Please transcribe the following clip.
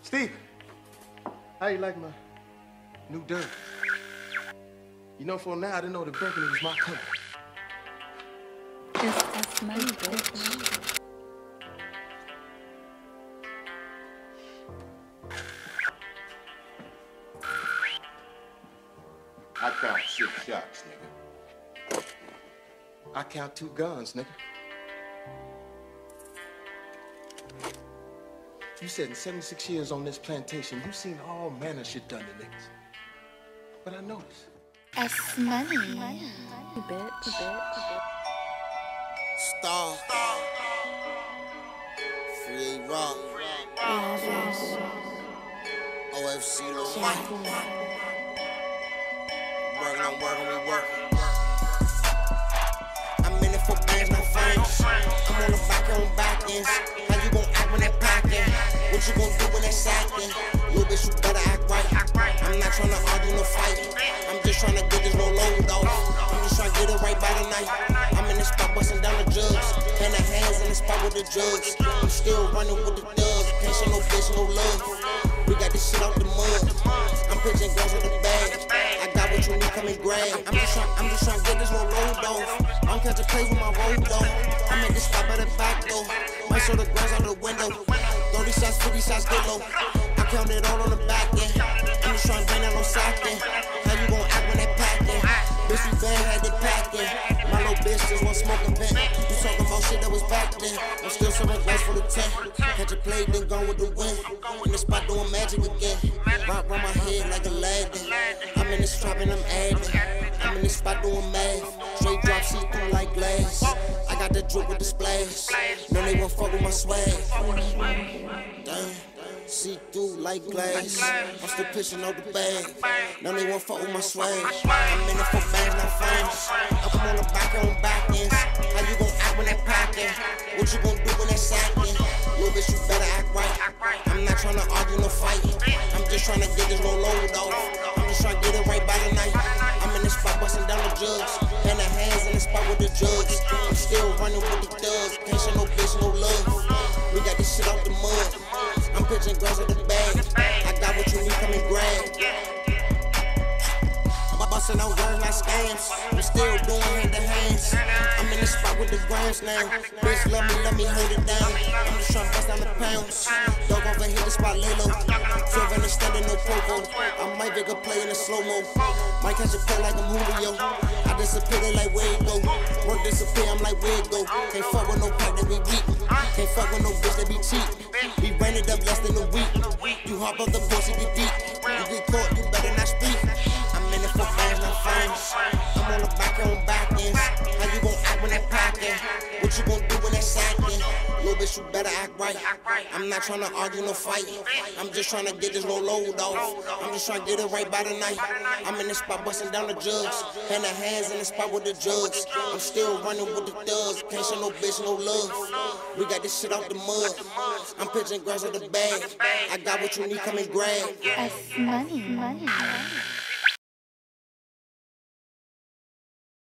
Steve, how you like my new dirt? You know, for now, I didn't know the burgundy was my color. That's money, bitch. I count 6 shots, nigga. I count 2 guns, nigga. You said in 76 years on this plantation, you seen all manner of shit done to niggas. But I noticed. That's money. Bitch. Star. Free Rock. OFZ Lil Mike. I'm working, we working. I'm in it for bands, no frames. I'm on the back ends. How you gon' act when that packing? What you gon' do when that sacking? Little bitch, you better act right. I'm not tryna argue, no fight. I'm just tryna get this Lil Loads Off. I'm just tryna get it right by the night. I'm in the spot busting down the jugs. Hand the hands in the spot with the jugs. I'm still running with the thugs. Can't show no bitch, no love. We got this shit out the mud. I'm pitching girls in the bag. I got what you need, come and grab. I'm just trying to get this Lil Loads Off. I'm catching plays with my road though. I'm at this spot by the back though. Might show the grass out the window. 30 shots, 50 shots, get low. I count it all on the back end. I'm just trying to bring that no sacking. How you gon' act when they packing? Bitch, we bad, had it packing. My little bitch just want smoking vent. You talking about shit that was back then. I'm still serving glass for the 10. Catch a play, then gone with the wind. In the spot doing magic again. Rock round my head like a Aladdin. I'm in this trap and I'm adding. I'm in this spot doing math. Straight drop, see through like glass. I got the drip with the splash. No, they won't fuck with my swag. Damn. See through like glass. I'm still pitching out the bag. Now they won't fuck with my swag. I'm in it for bands, not frames. I'm on the back ends. How you gon' act when that packing? What you gon' do when that sacking? Little bitch, you better act right. I'm not tryna argue, no fight. I'm just tryna get this Lil Loads Off. I'm just tryna get it right by the night. I'm in the spot busting down the jugs. Hand the hands in the spot with the jugs. I'm still running with the thugs. Can't show no bitch, no love. We got this shit out the mud. I'm pitching girls in the bag. I got what you need, come and grab. I'm busting out girls like scams. I'm still doing hand to hands. I'm in the spot with the grams now. Bitch, let me hold it down. I'm just trying to bust down the pounds. Dog over here, the spot Lilo. 12 and standing, no popo. I might make a play in the slow-mo. Might catch a play like I'm Julio. I disappear, they like where it go. Work disappear, I'm like where it go. Can't fuck with no pack that we weak. Can't fuck with no bitch that be cheap. We ran it up less than a week. You hop up the pussy, get beat. You get caught, you better not speak. I'm in it for bands, not frames. I'm on the back ends. How you gon' act when that packing? What you gon' do when that sacking? Little bitch, you better act right. I'm not tryna argue, no fight. I'm just tryna get this Lil Loads Off. I'm just tryna get it right by the night. I'm in the spot busting down the jugs. Hand the hands in the spot with the jugs. I'm still running with the thugs. Can't show no bitch, no love. We got this shit out the mud. I'm pitching girls in the bag. I got what you need, come and grab. That's money.